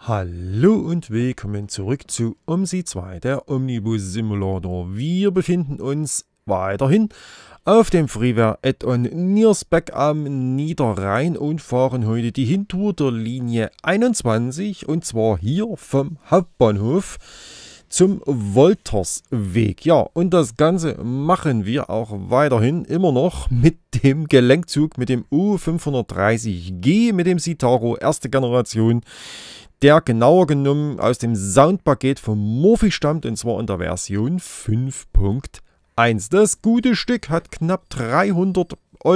Hallo und willkommen zurück zu OMSI 2, der Omnibus Simulator. Wir befinden uns weiterhin auf dem Freeware Add-on Niersbeck am Niederrhein und fahren heute die Hintour der Linie 21 und zwar hier vom Hauptbahnhof zum Woltersweg. Ja, und das Ganze machen wir auch weiterhin immer noch mit dem Gelenkzug, mit dem U530G, mit dem Citaro erste Generation, der genauer genommen aus dem Soundpaket von Morphy stammt, und zwar in der Version 5.1. Das gute Stück hat knapp 300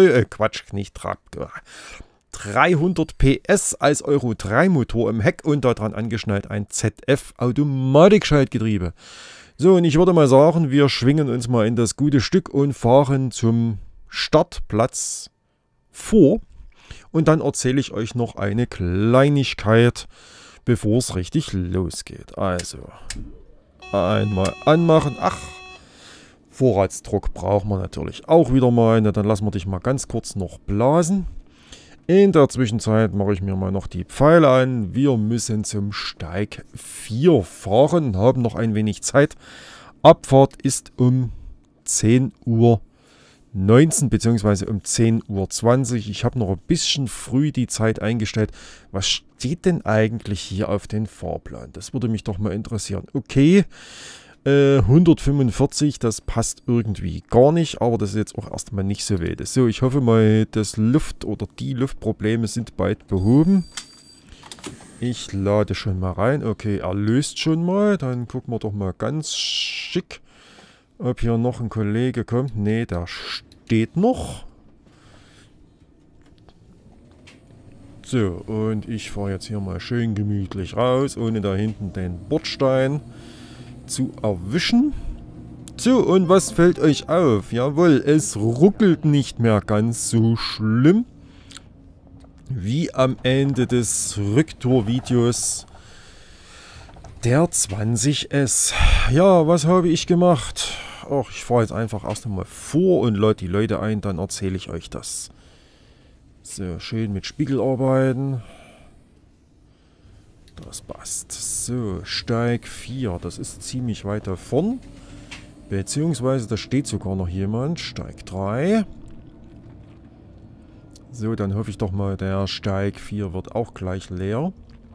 PS als Euro 3 Motor im Heck und daran angeschnallt ein ZF Automatikschaltgetriebe. So, und ich würde mal sagen, wir schwingen uns mal in das gute Stück und fahren zum Startplatz vor. Und dann erzähle ich euch noch eine Kleinigkeit, bevor es richtig losgeht. Also, einmal anmachen. Ach, Vorratsdruck brauchen wir natürlich auch wieder mal. Na, dann lassen wir dich mal ganz kurz noch blasen. In der Zwischenzeit mache ich mir mal noch die Pfeile an. Wir müssen zum Steig 4 fahren, haben noch ein wenig Zeit. Abfahrt ist um 10:19 Uhr bzw. um 10:20 Uhr. Ich habe noch ein bisschen früh die Zeit eingestellt. Was steht denn eigentlich hier auf den Fahrplan? Das würde mich doch mal interessieren. Okay, 145, das passt irgendwie gar nicht, aber das ist jetzt auch erstmal nicht so wild. So, ich hoffe mal, das die Luftprobleme sind bald behoben. Ich lade schon mal rein. Okay, er löst schon mal. Dann gucken wir doch mal ganz schick, ob hier noch ein Kollege kommt. Ne, der steht noch. So, und ich fahre jetzt hier mal schön gemütlich raus, ohne da hinten den Bordstein zu erwischen. So, und was fällt euch auf? Jawohl, es ruckelt nicht mehr ganz so schlimm wie am Ende des Rücktour-Videos der 20S. Ja, was habe ich gemacht? Ach, ich fahre jetzt einfach erst einmal vor und lade die Leute ein, dann erzähle ich euch das. So, schön mit Spiegel arbeiten. Das passt. So, Steig 4, das ist ziemlich weit da vorn. Beziehungsweise, da steht sogar noch jemand. Steig 3. So, dann hoffe ich doch mal, der Steig 4 wird auch gleich leer.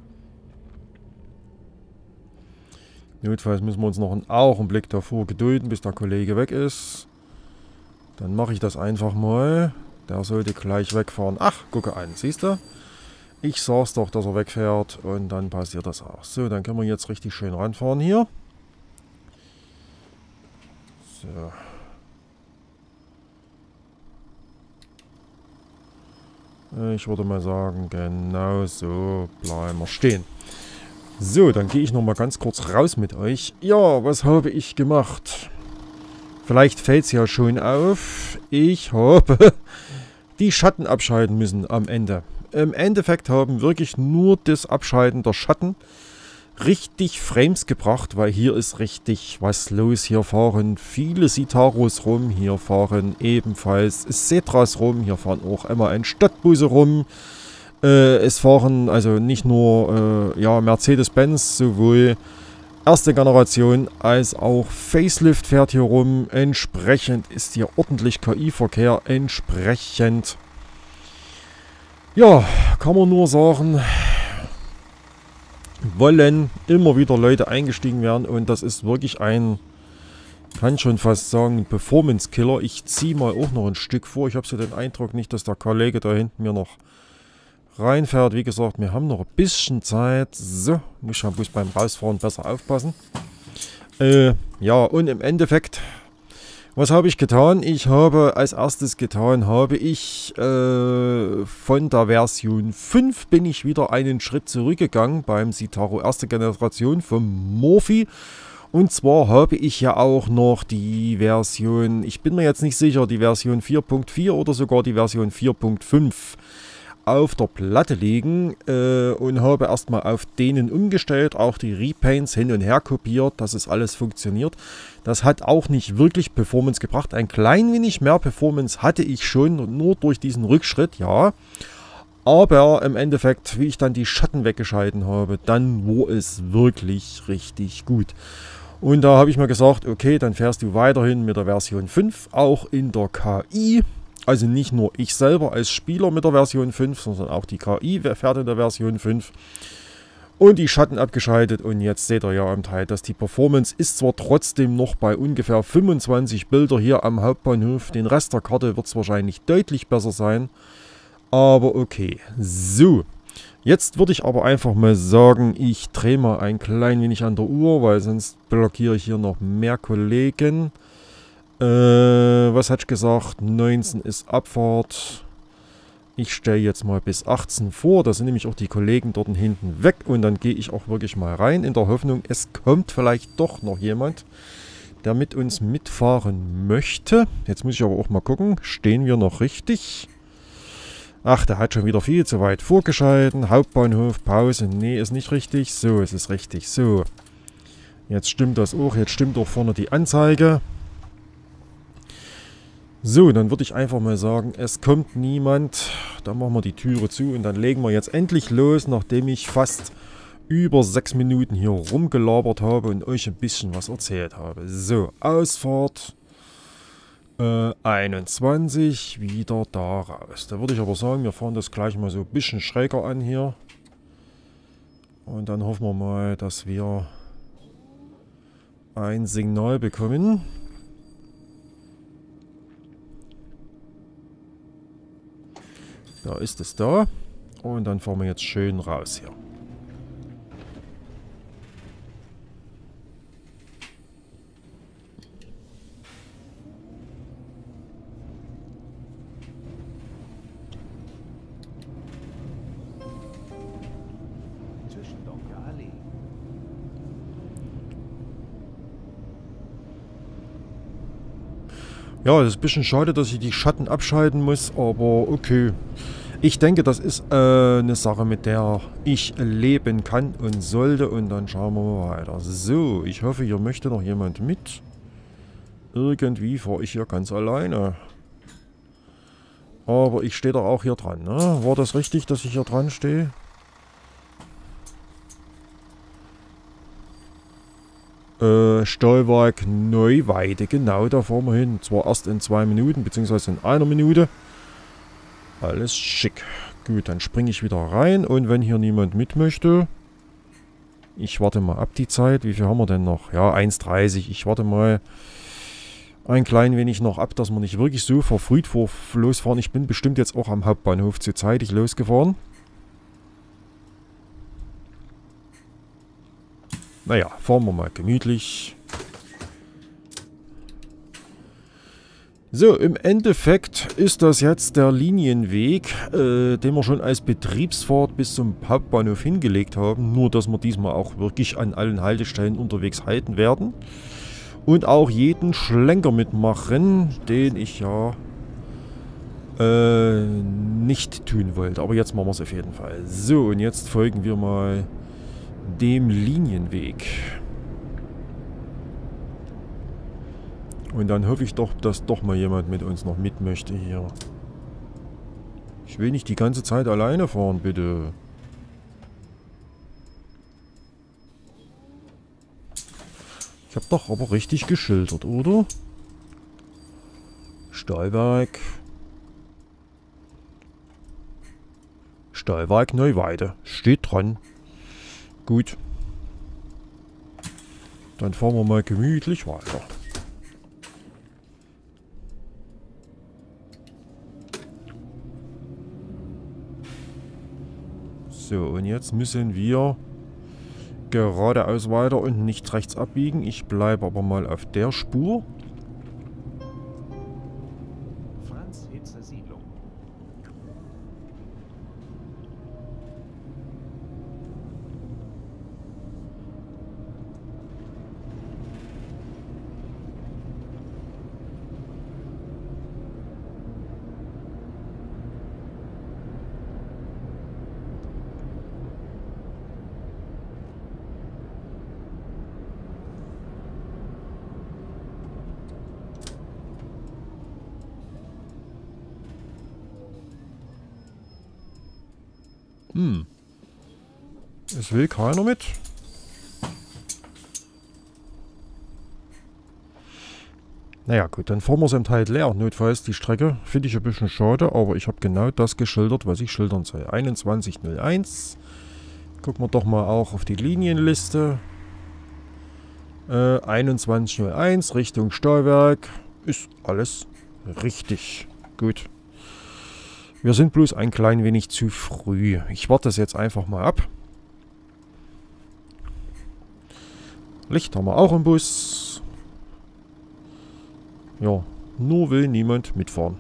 Notfalls müssen wir uns noch einen Augenblick davor gedulden, bis der Kollege weg ist. Dann mache ich das einfach mal. Der sollte gleich wegfahren. Ach, gucke an, siehst du? Ich sag's doch, dass er wegfährt und dann passiert das auch. So, dann können wir jetzt richtig schön ranfahren hier. So. Ich würde mal sagen, genau so bleiben wir stehen. So, dann gehe ich nochmal ganz kurz raus mit euch. Ja, was habe ich gemacht? Vielleicht fällt es ja schon auf. Ich habe die Schatten abschalten müssen am Ende. Im Endeffekt haben wirklich nur das Abschalten der Schatten richtig Frames gebracht, weil hier ist richtig was los. Hier fahren viele Citaros rum, hier fahren ebenfalls Setras rum, hier fahren auch immer ein Stadtbusse rum. Es fahren also nicht nur Mercedes-Benz, sowohl erste Generation als auch Facelift fährt hier rum. Entsprechend ist hier ordentlich KI-Verkehr, entsprechend. Ja, kann man nur sagen, wollen immer wieder Leute eingestiegen werden und das ist wirklich ein, kann schon fast sagen, Performance-Killer. Ich ziehe mal auch noch ein Stück vor. Ich habe so den Eindruck nicht, dass der Kollege da hinten mir noch reinfährt. Wie gesagt, wir haben noch ein bisschen Zeit. So, muss ich ja bloß beim Rausfahren besser aufpassen. Ja, und im Endeffekt, was habe ich getan? Ich habe als erstes getan, von der Version 5 bin ich wieder einen Schritt zurückgegangen beim Citaro erste Generation vom Morphy. Und zwar habe ich ja auch noch die Version, ich bin mir jetzt nicht sicher, die Version 4.4 oder sogar die Version 4.5 auf der Platte liegen und habe erstmal auf denen umgestellt, auch die Repaints hin und her kopiert, dass es alles funktioniert. Das hat auch nicht wirklich Performance gebracht. Ein klein wenig mehr Performance hatte ich schon, nur durch diesen Rückschritt, ja. Aber im Endeffekt, wie ich dann die Schatten weggeschalten habe, dann war es wirklich richtig gut. Und da habe ich mir gesagt, okay, dann fährst du weiterhin mit der Version 5, auch in der KI. Also nicht nur ich selber als Spieler mit der Version 5, sondern auch die KI fährt in der Version 5. Und die Schatten abgeschaltet und jetzt seht ihr ja am Teil, dass die Performance ist zwar trotzdem noch bei ungefähr 25 Bilder hier am Hauptbahnhof. Den Rest der Karte wird es wahrscheinlich deutlich besser sein. Aber okay, so. Jetzt würde ich aber einfach mal sagen, ich drehe mal ein klein wenig an der Uhr, weil sonst blockiere ich hier noch mehr Kollegen. Was hatte ich gesagt? 19 ist Abfahrt. Ich stelle jetzt mal bis 18 vor, da sind nämlich auch die Kollegen dort hinten weg und dann gehe ich auch wirklich mal rein in der Hoffnung, es kommt vielleicht doch noch jemand, der mit uns mitfahren möchte. Jetzt muss ich aber auch mal gucken, stehen wir noch richtig? Ach, der hat schon wieder viel zu weit vorgeschalten. Hauptbahnhof, Pause, nee, ist nicht richtig. So, es ist richtig, so. Jetzt stimmt das auch, jetzt stimmt auch vorne die Anzeige. So, dann würde ich einfach mal sagen, es kommt niemand. Dann machen wir die Türe zu und dann legen wir jetzt endlich los, nachdem ich fast über 6 Minuten hier rumgelabert habe und euch ein bisschen was erzählt habe. So, Ausfahrt 21, wieder da raus. Da würde ich aber sagen, wir fahren das gleich mal so ein bisschen schräger an hier. Und dann hoffen wir mal, dass wir ein Signal bekommen. Da ist es da. Und dann fahren wir jetzt schön raus hier. Ja, das ist ein bisschen schade, dass ich die Schatten abschalten muss, aber okay. Ich denke, das ist eine Sache, mit der ich leben kann und sollte. Und dann schauen wir mal weiter. So, ich hoffe, hier möchte noch jemand mit. Irgendwie fahre ich hier ganz alleine. Aber ich stehe doch auch hier dran, ne? War das richtig, dass ich hier dran stehe? Stahlwerk Neuweide, genau, da fahren wir hin. Zwar erst in 2 Minuten, beziehungsweise in 1 Minute. Alles schick. Gut, dann springe ich wieder rein und wenn hier niemand mit möchte, ich warte mal ab die Zeit. Wie viel haben wir denn noch? Ja, 1:30. Ich warte mal ein klein wenig noch ab, dass wir nicht wirklich so verfrüht losfahren. Ich bin bestimmt jetzt auch am Hauptbahnhof zu zeitig losgefahren. Naja, fahren wir mal gemütlich. So, im Endeffekt ist das jetzt der Linienweg, den wir schon als Betriebsfahrt bis zum Hauptbahnhof hingelegt haben. Nur, dass wir diesmal auch wirklich an allen Haltestellen unterwegs halten werden. Und auch jeden Schlenker mitmachen, den ich ja nicht tun wollte. Aber jetzt machen wir es auf jeden Fall. So, und jetzt folgen wir mal dem Linienweg. Und dann hoffe ich doch, dass doch mal jemand mit uns noch mit möchte hier. Ich will nicht die ganze Zeit alleine fahren, bitte. Ich habe doch aber richtig geschildert, oder? Stahlwerk. Stahlwerk Neuweide. Steht dran. Gut. Dann fahren wir mal gemütlich weiter. So, und jetzt müssen wir geradeaus weiter und nicht rechts abbiegen. Ich bleibe aber mal auf der Spur. Franz-Hitzer Siedlung. Es will keiner mit. Naja gut, dann fahren wir es im Teil leer. Notfalls die Strecke finde ich ein bisschen schade, aber ich habe genau das geschildert, was ich schildern soll. 2101. Gucken wir doch mal auch auf die Linienliste. 2101 Richtung Stahlwerk. Ist alles richtig. Gut. Wir sind bloß ein klein wenig zu früh. Ich warte das jetzt einfach mal ab. Licht haben wir auch im Bus. Ja, nur will niemand mitfahren.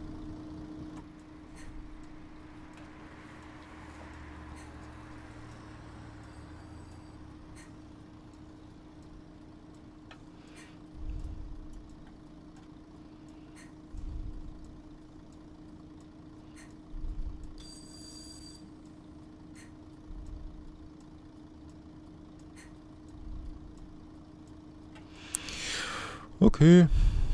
Okay.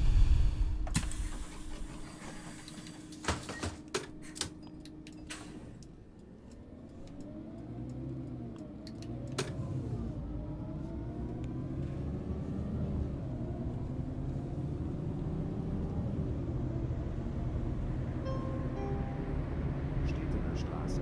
Stetener Straße.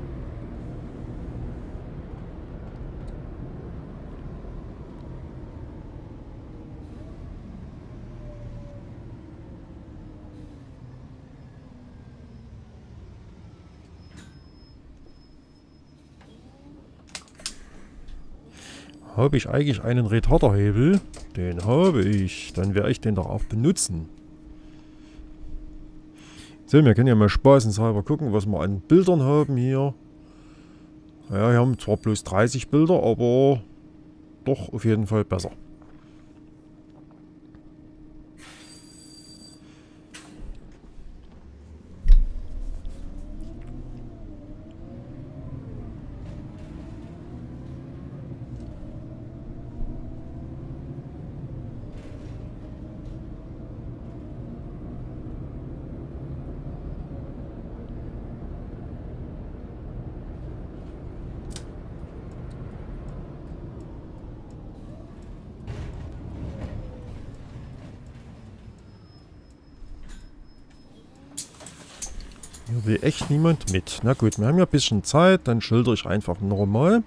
Habe ich eigentlich einen Retarderhebel? Den habe ich. Dann werde ich den doch auch benutzen. So, wir können ja mal spaßenshalber gucken, was wir an Bildern haben hier. Ja, wir haben zwar bloß 30 Bilder, aber doch auf jeden Fall besser. Hier will echt niemand mit. Na gut, wir haben ja ein bisschen Zeit, dann schilder ich einfach normal.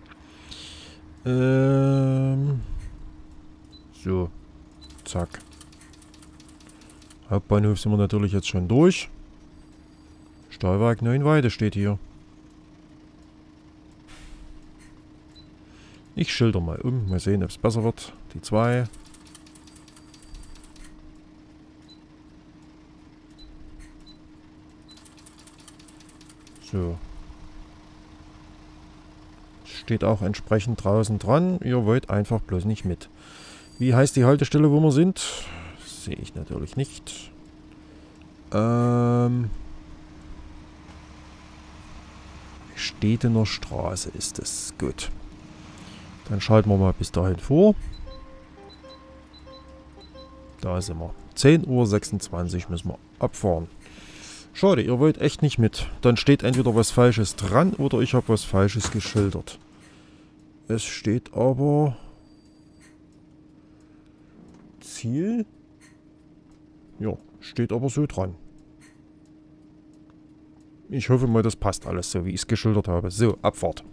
So. Zack. Hauptbahnhof sind wir natürlich jetzt schon durch. Stahlwerk Neuenweide steht hier. Ich schilder mal um. Mal sehen, ob es besser wird. Die 2. So. Steht auch entsprechend draußen dran. Ihr wollt einfach bloß nicht mit. Wie heißt die Haltestelle, wo wir sind? Sehe ich natürlich nicht. Stetener Straße ist es. Gut. Dann schalten wir mal bis dahin vor. Da sind wir. 10:26 Uhr müssen wir abfahren. Schade, ihr wollt echt nicht mit. Dann steht entweder was Falsches dran oder ich habe was Falsches geschildert. Es steht aber... Ziel? Ja, steht aber so dran. Ich hoffe mal, das passt alles so, wie ich es geschildert habe. So, Abfahrt.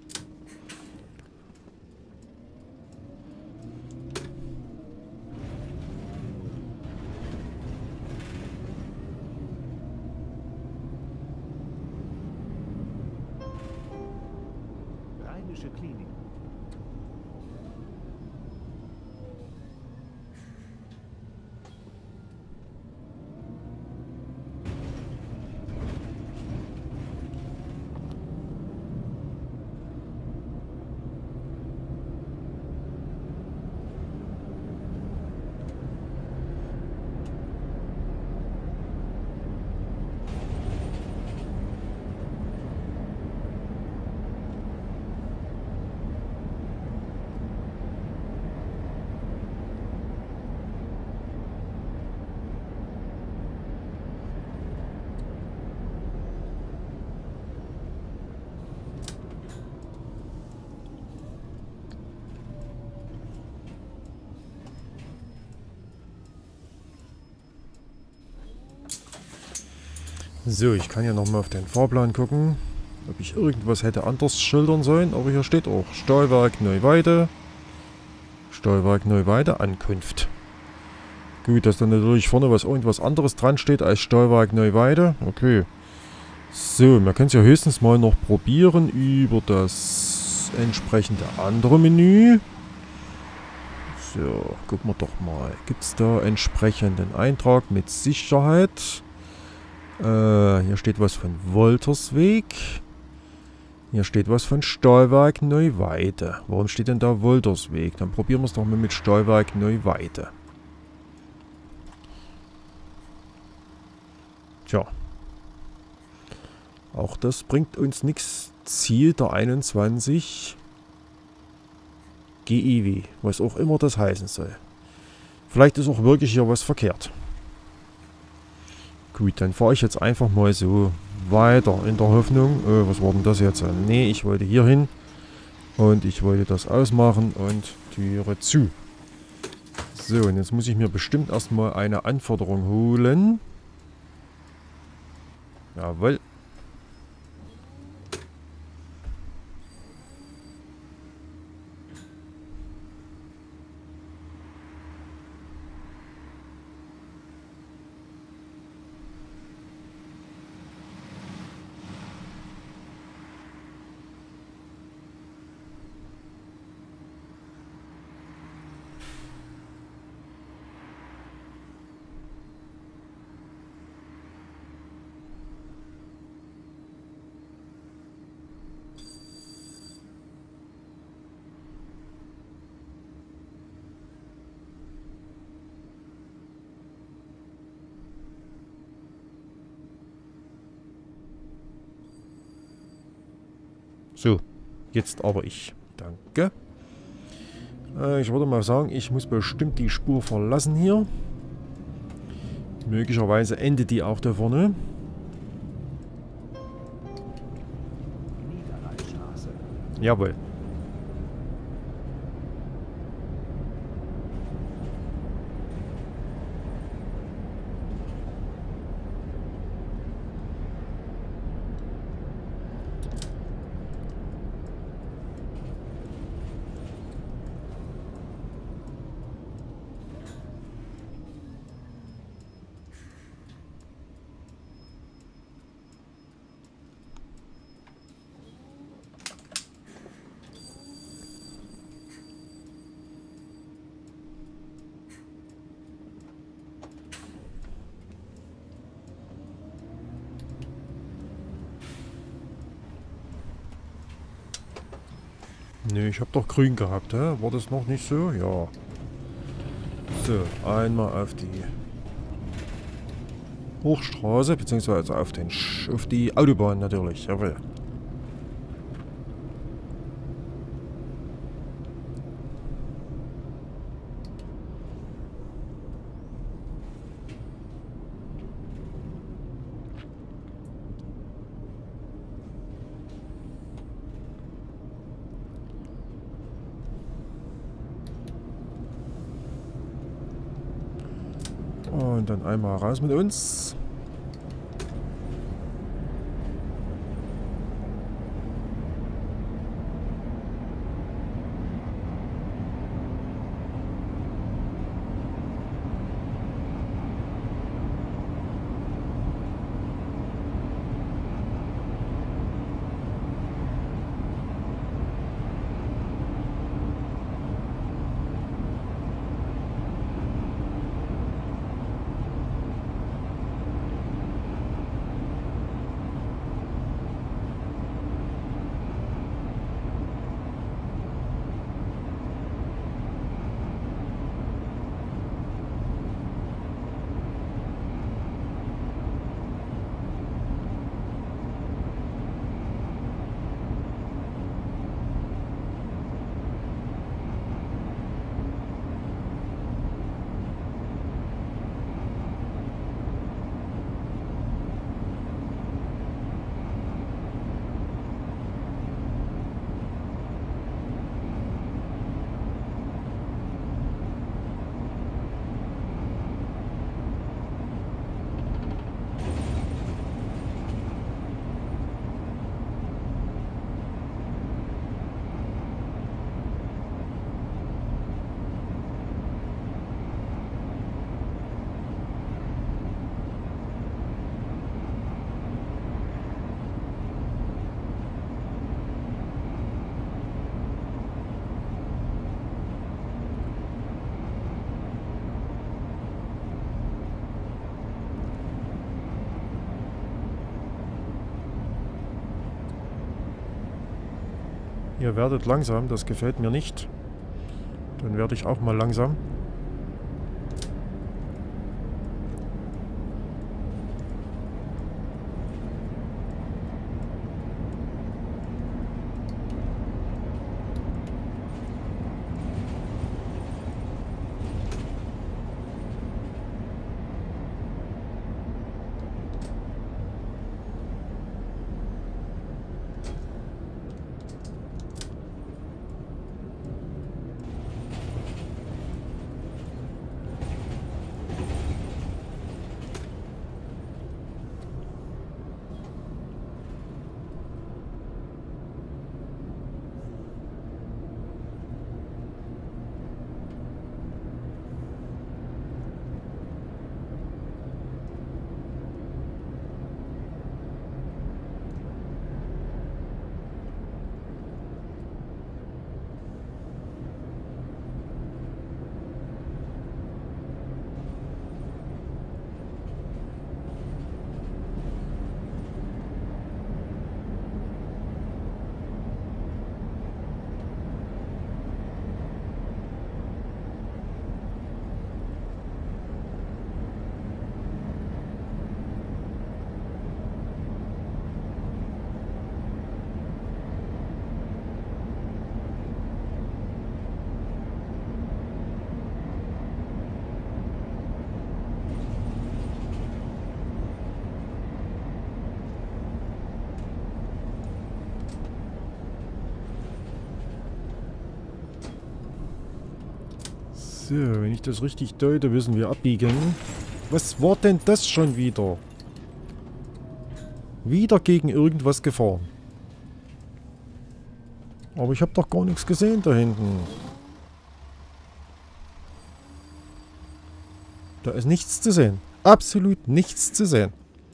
Rheinische Klinik. So, ich kann ja nochmal auf den Fahrplan gucken, ob ich irgendwas hätte anders schildern sollen. Aber hier steht auch Stahlwerk Neuweide. Stahlwerk Neuweide, Ankunft. Gut, dass dann natürlich vorne irgendwas anderes dran steht als Stahlwerk Neuweide. Okay. So, wir können es ja höchstens mal noch probieren über das entsprechende andere Menü. So, gucken wir doch mal. Gibt es da entsprechenden Eintrag mit Sicherheit? Hier steht was von Woltersweg. Hier steht was von Stahlwerk Neuweide. Warum steht denn da Woltersweg? Dann probieren wir es doch mal mit Stahlwerk Neuweide. Tja. Auch das bringt uns nichts. Ziel der 21 GIW. Was auch immer das heißen soll. Vielleicht ist auch wirklich hier was verkehrt. Gut, dann fahre ich jetzt einfach mal so weiter in der Hoffnung. Was war denn das jetzt? Nee, ich wollte hier hin. Und ich wollte das ausmachen und Türe zu. So, und jetzt muss ich mir bestimmt erstmal eine Anforderung holen. Jawohl. So, jetzt aber ich. Danke. Ich würde mal sagen, ich muss bestimmt die Spur verlassen hier. Möglicherweise endet die auch da vorne. Niederlandstraße. Jawohl. Nö, ich habe doch grün gehabt, hä? War das noch nicht so? Ja. So, einmal auf die Hochstraße, beziehungsweise auf die Autobahn natürlich, jawohl. Und dann einmal raus mit uns. Ihr werdet langsam, das gefällt mir nicht. Dann werde ich auch mal langsam. So, wenn ich das richtig deute, müssen wir abbiegen. Was war denn das schon wieder? Wieder gegen irgendwas gefahren. Aber ich habe doch gar nichts gesehen da hinten. Da ist nichts zu sehen. Absolut nichts zu sehen.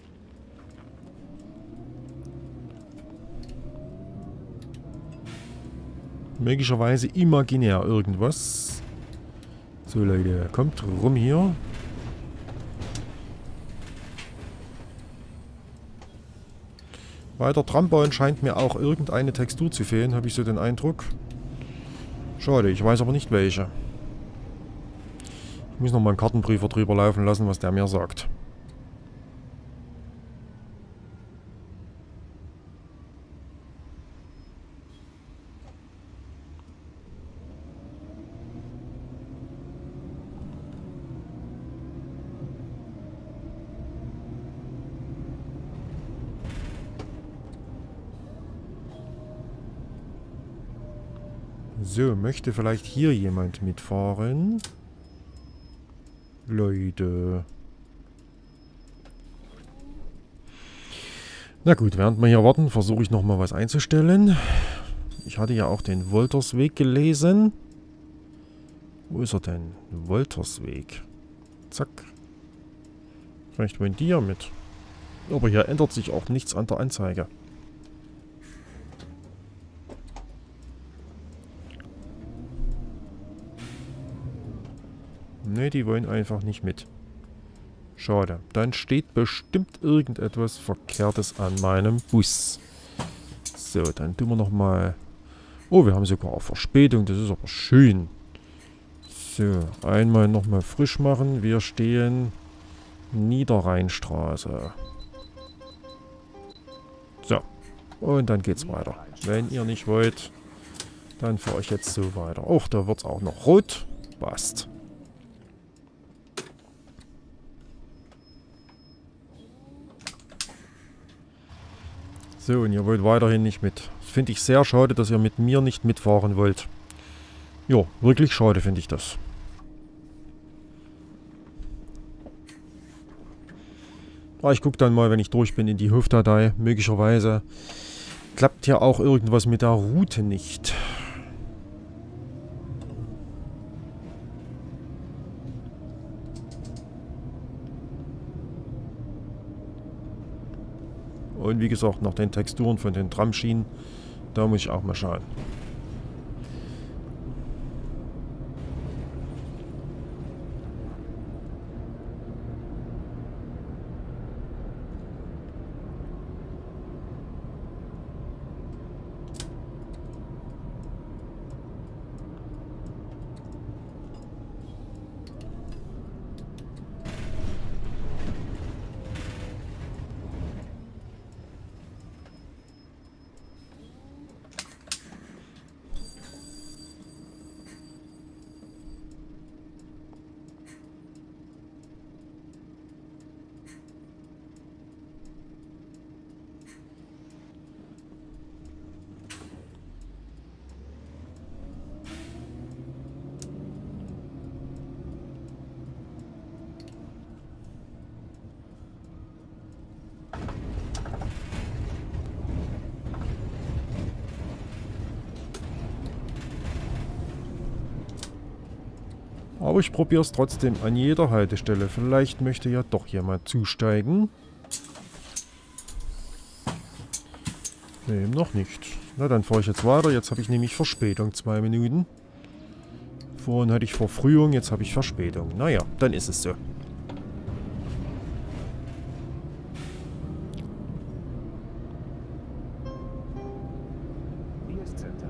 Möglicherweise imaginär irgendwas. So Leute, kommt rum hier. Bei der Trambahn scheint mir auch irgendeine Textur zu fehlen, habe ich so den Eindruck. Schade, ich weiß aber nicht welche. Ich muss noch mal einen Kartenprüfer drüber laufen lassen, was der mir sagt. So, möchte vielleicht hier jemand mitfahren? Leute. Na gut, während wir hier warten, versuche ich nochmal was einzustellen. Ich hatte ja auch den Woltersweg gelesen. Wo ist er denn? Woltersweg. Zack. Vielleicht wollen die ja mit. Aber hier ändert sich auch nichts an der Anzeige. Ne, die wollen einfach nicht mit. Schade. Dann steht bestimmt irgendetwas Verkehrtes an meinem Bus. So, dann tun wir nochmal... Oh, wir haben sogar auch Verspätung. Das ist aber schön. So, einmal nochmal frisch machen. Wir stehen Niederrheinstraße. So. Und dann geht's weiter. Wenn ihr nicht wollt, dann fahre ich jetzt so weiter. Och, da wird's auch noch rot. Passt. So, und ihr wollt weiterhin nicht mit. Das finde ich sehr schade, dass ihr mit mir nicht mitfahren wollt. Jo, wirklich schade finde ich das. Aber ich gucke dann mal, wenn ich durch bin, in die Hofdatei. Möglicherweise klappt hier auch irgendwas mit der Route nicht. Und wie gesagt, nach den Texturen von den Tramschienen, da muss ich auch mal schauen. Aber ich probiere es trotzdem an jeder Haltestelle. Vielleicht möchte ja doch jemand zusteigen. Nee, noch nicht. Na, dann fahre ich jetzt weiter. Jetzt habe ich nämlich Verspätung, 2 Minuten. Vorhin hatte ich Verfrühung, jetzt habe ich Verspätung. Naja, dann ist es so. Hier ist Center.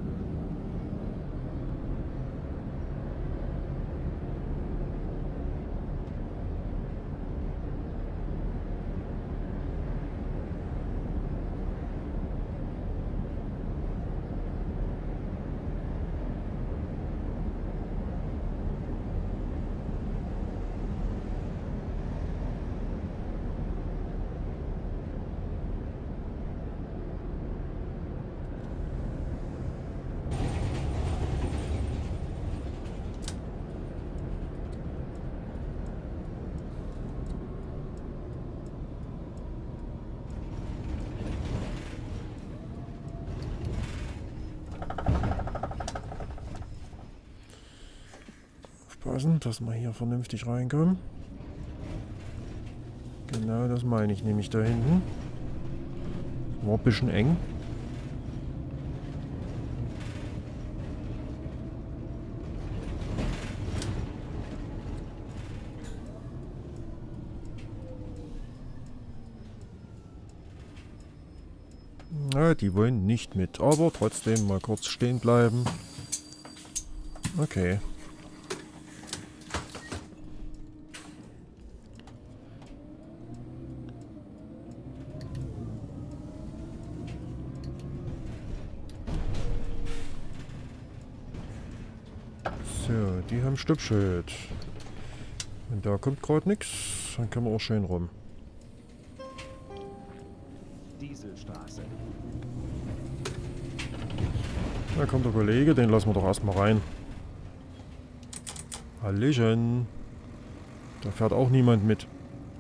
Aufpassen, dass wir hier vernünftig reinkommen. Genau, das meine ich nämlich da hinten. War ein bisschen eng. Na, die wollen nicht mit, aber trotzdem mal kurz stehen bleiben. Okay. So, die haben Stoppschild. Und da kommt gerade nichts, dann können wir auch schön rum. Dieselstraße. Da kommt der Kollege, den lassen wir doch erstmal rein. Hallöchen. Da fährt auch niemand mit.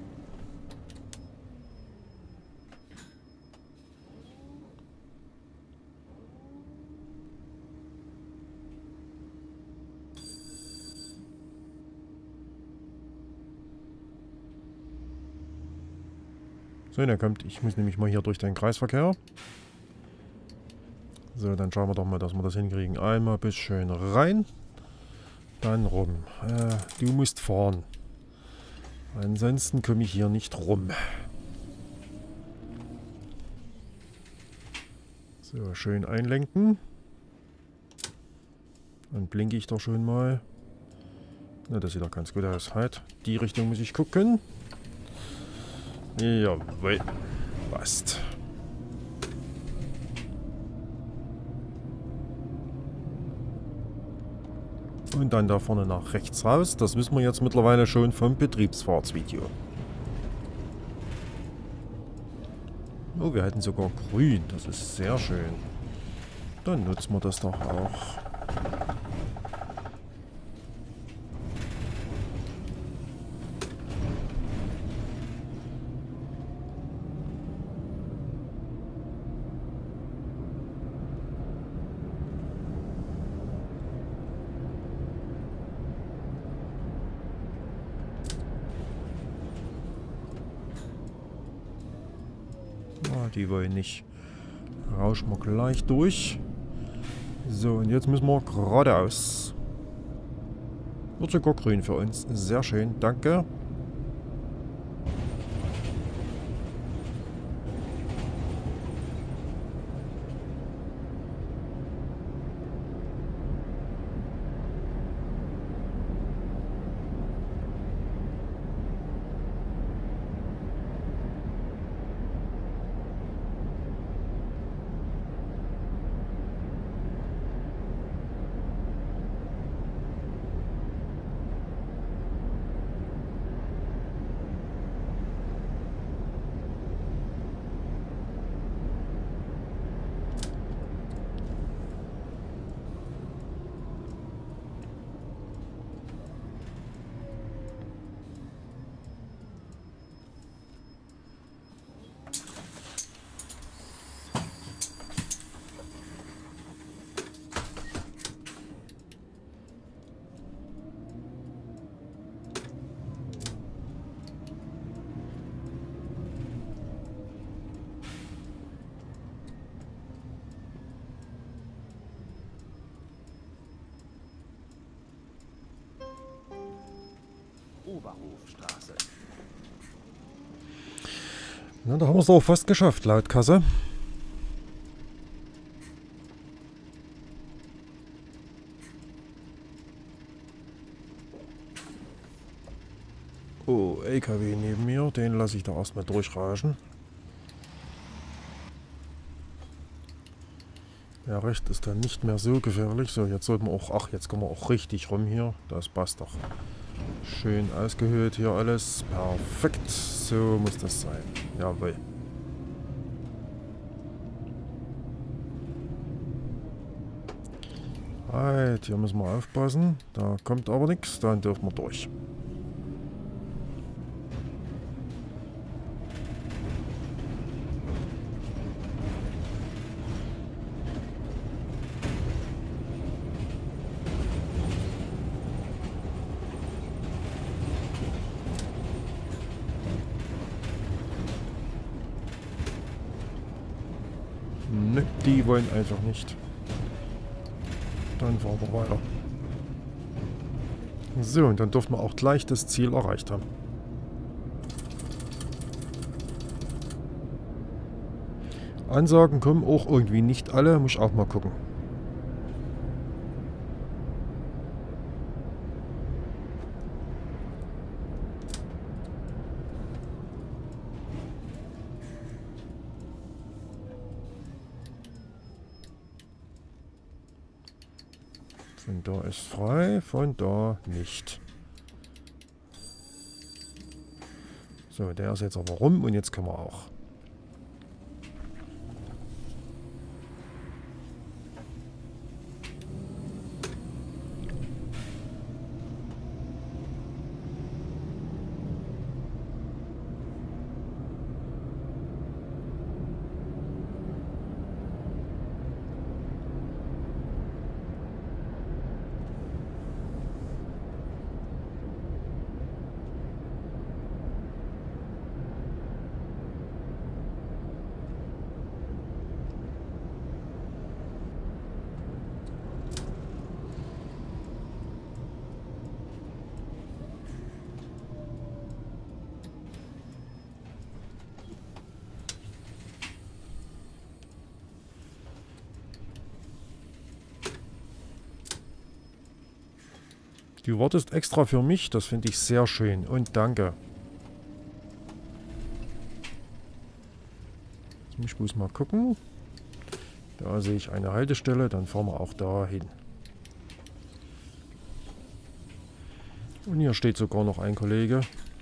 So, der kommt. Ich muss nämlich mal hier durch den Kreisverkehr. So, dann schauen wir doch mal, dass wir das hinkriegen. Einmal bis schön rein. Dann rum. Du musst fahren. Ansonsten komme ich hier nicht rum. So, schön einlenken. Dann blinke ich doch schon mal. Na, das sieht doch ganz gut aus. Halt, die Richtung muss ich gucken. Jawohl. Passt. Und dann da vorne nach rechts raus. Das wissen wir jetzt mittlerweile schon vom Betriebsfahrtsvideo. Oh, wir hatten sogar grün. Das ist sehr schön. Dann nutzen wir das doch auch. Die wollen nicht. Rauschen wir gleich durch. So, und jetzt müssen wir geradeaus. Wird sogar grün für uns. Sehr schön, danke. Oberhofstraße. Na, da haben wir es auch fast geschafft, laut Kasse. Oh, LKW neben mir, den lasse ich da erstmal durchraschen. Ja, rechts ist dann nicht mehr so gefährlich. So, jetzt sollten wir auch, ach, jetzt kommen wir auch richtig rum hier. Das passt doch. Schön ausgehöhlt hier alles. Perfekt, so muss das sein. Jawohl. Halt, hier müssen wir aufpassen. Da kommt aber nichts, dann dürfen wir durch. Ne, die wollen einfach nicht. Dann fahren wir weiter. So, und dann dürfen wir auch gleich das Ziel erreicht haben. Ansagen kommen auch irgendwie nicht alle, muss ich auch mal gucken. Von da ist frei, von da nicht. So, der ist jetzt aber rum und jetzt können wir auch. Du wartest extra für mich, das finde ich sehr schön und danke. Jetzt muss ich bloß mal gucken. Da sehe ich eine Haltestelle, dann fahren wir auch da hin. Und hier steht sogar noch ein Kollege.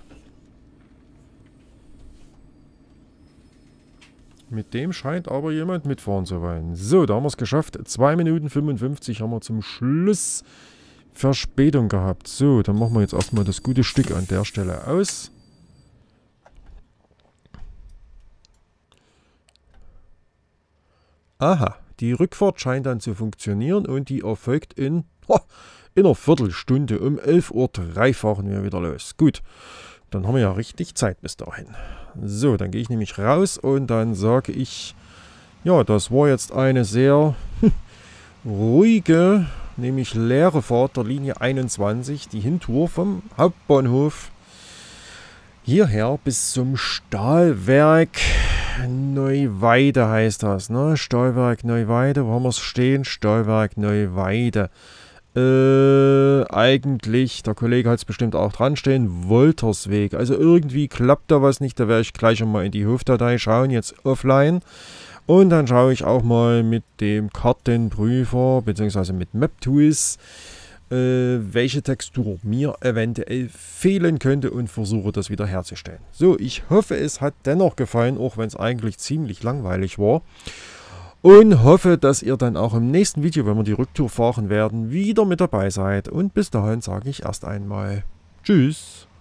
Mit dem scheint aber jemand mitfahren zu wollen. So, da haben wir es geschafft. 2 Minuten 55 haben wir zum Schluss Verspätung gehabt. So, dann machen wir jetzt erstmal das gute Stück an der Stelle aus. Aha, die Rückfahrt scheint dann zu funktionieren und die erfolgt in einer Viertelstunde. Um 11:03 Uhr fahren wir wieder los. Gut, dann haben wir ja richtig Zeit bis dahin. So, dann gehe ich nämlich raus und dann sage ich, ja, das war jetzt eine sehr ruhige, nämlich leere Fahrt der Linie 21, die Hintour vom Hauptbahnhof hierher bis zum Stahlwerk Neuweide heißt das, ne? Stahlwerk Neuweide, wo haben wir es stehen? Stahlwerk Neuweide. Eigentlich, der Kollege hat es bestimmt auch dran stehen, Woltersweg. Also irgendwie klappt da was nicht, da werde ich gleich mal in die Hofdatei schauen, jetzt offline. Und dann schaue ich auch mal mit dem Kartenprüfer bzw. mit MapTools, welche Textur mir eventuell fehlen könnte und versuche das wieder herzustellen. So, ich hoffe, es hat dennoch gefallen, auch wenn es eigentlich ziemlich langweilig war. Und hoffe, dass ihr dann auch im nächsten Video, wenn wir die Rücktour fahren werden, wieder mit dabei seid. Und bis dahin sage ich erst einmal Tschüss.